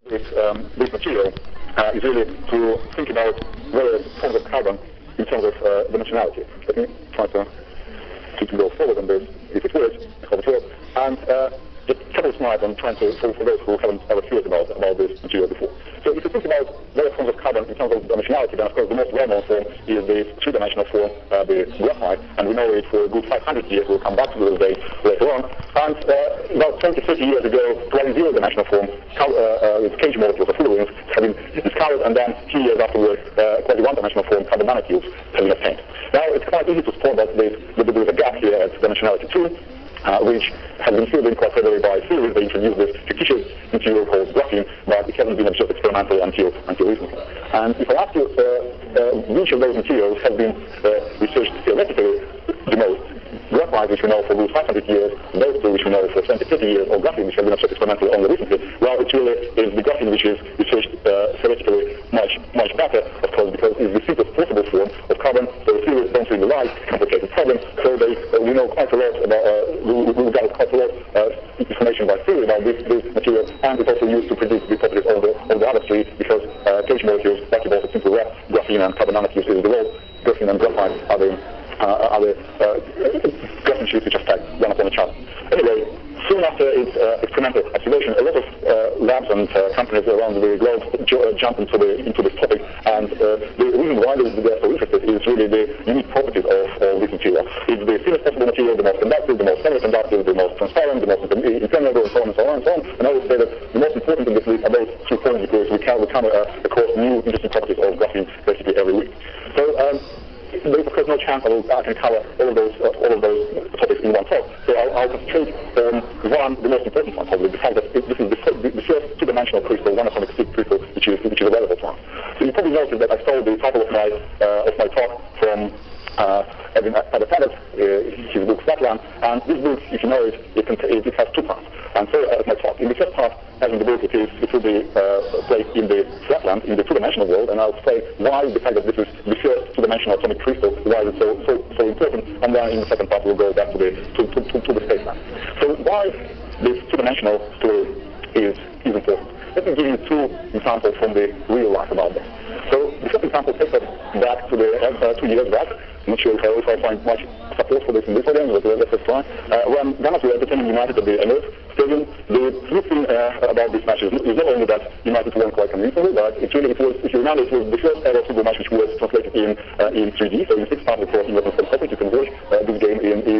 This material is really to think about various forms of carbon in terms of dimensionality. Let me try to go forward on this, if it works, I hope it works. And just a couple of slides on trying to, for those who haven't ever heard about this material before. So if you think about various forms of carbon in terms of dimensionality, then of course the most well-known form is the three-dimensional form, the graphite, and we know it for a good 500 years. We'll come back to those days later on. And about 20, 30 years ago, one zero-dimensional form, with cage molecules or fluorines, have been discovered, and then 2 years afterwards, quite one-dimensional form, carbon nanotubes, have been obtained. Now, it's quite easy to spot that there is a gap here at dimensionality 2, which has been filled in quite readily by theories. They introduced this fictitious material called graphene, but it hasn't been observed experimentally until recently. And if I ask you which of those materials have been researched theoretically the most, graphite, which we know for good 500 years, those two which we know for 20, 30 years, or graphene, which has been observed experimentally only recently, well, it really is the graphene which is researched theoretically much better, of course, because it's the simplest possible form of carbon, so the theories don't really like complicated problems, so we know quite a lot about, we got quite a lot of information by theory about this material, and it's also used to predict the properties of the other three, because cage molecules, like you also simply wrap graphene and carbon nanotubes in the world. Graphene and graphite are the graphene sheets which are stacked one upon each other. Anyway, soon after its experimental activation, a lot of labs and companies around the globe jump into this topic, and the reason why they're so interested is really the unique properties of this material. It's the thinnest possible material, the most conductive, the most semiconductive, the most transparent, the most impermeable, and so on and so on and so on. And I would say that the most important in this list are those 3 points, because we come across new interesting properties of graphene basically every week. So there is of course no chance I can cover all of those topics in one talk. So I'll concentrate on the most important one, probably the fact that this is the first two-dimensional crystal, one atomic crystal, which is available to us. So you probably noticed that I stole the title of my talk from Edwin Abbott, his book Flatland, and this book, if you know it, it has 2 parts. And so as my talk, in the first part, as in the book, it will be placed in the flatland, in the two-dimensional world, and I'll say why the fact that this is the first two-dimensional atomic crystal, why it's so important, and then in the second part we'll go back to the spaceland. So why this two-dimensional story is important? Let me give you 2 examples from the real life about this. So the first example takes us back to the 2 years back. I'm not sure if I find much support for this in this audience, but let's just try. When Ghana became united at the Emirates Stadium, the good thing about this match is not only that United won quite convincingly, but if you remember, it was the first ever football match which was translated in 3D, so in 6 times across England and Scotland, you can watch this game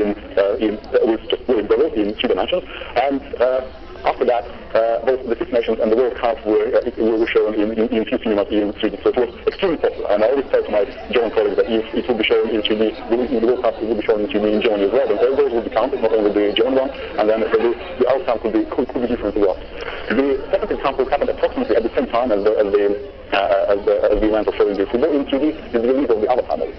with just brothers in 3 dimensions. And after that, both the Six Nations and the World Cup were shown in few cinemas in 3D, so it was extremely popular. And I always tell to my German colleagues that if it would be shown in 3D, the World Cup would be shown in 3D in Germany as well, and all those would be counted, not only the German one, and then the outcome could be different as well. The second example happened approximately at the same time as the event of showing the football in 3D, is the release of the Avatar movie.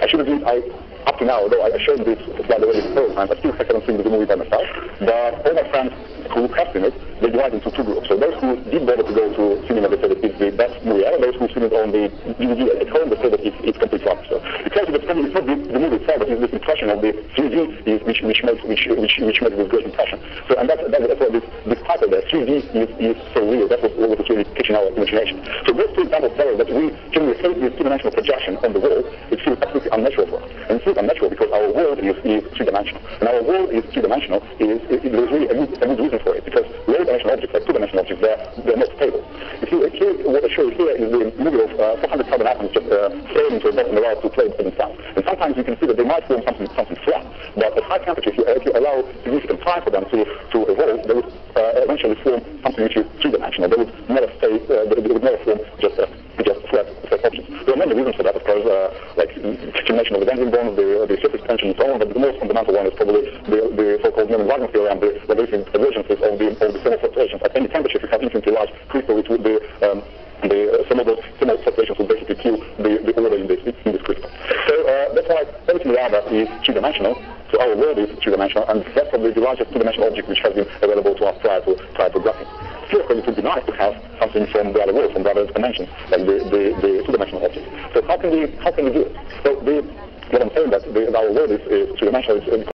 Up to now, though I showed this slide already several times, I still haven't seen the movie by myself, but all my friends who have seen it, they divide into 2 groups. So those who did bother to go to cinema, they said that it's the best movie ever. Those who seen it on the DVD at home, they said that it's complete rubbish. So because it's not the movie itself, but it's this impression of the 3D which makes this great impression. So and that's why this title there, 3D is so real. That was what was really catching our imagination. So those 2 examples tell us that we can replace this 2-dimensional projection on the world. It feels absolutely unnatural for us. And it feels unnatural because our world is 3-dimensional. And our world is 3-dimensional, there's really a good reason for it, because low-dimensional objects, like 2-dimensional objects, they're not stable. What I show you here is the movie of 400 carbon atoms just thrown into a box in the route to play themselves. And sometimes you can see that they might form something flat, but at high temperature, if you allow significant time for them to evolve, they would eventually form something which is 3-dimensional. They would never stay, they would never form just flat objects. There are many reasons for that, of course, like accumulation of the density bonds, the surface tension, and so on, but the most fundamental one is probably the so-called Newman-Wagner theory and the relative divergences of the thermal fluctuations. At any temperature, if you have infinitely large crystal, it would be some of those thermal fluctuations will basically kill the order in this crystal. So that's why everything we have is 3-dimensional. So our world is 3-dimensional, and that's probably the largest 2-dimensional object which has been available to us prior to graphene. Still, of course, it would be nice to have something from the other world, from the other dimensions, like the 2-dimensional object. So how can we do it? So what I'm saying that our world is 3-dimensional.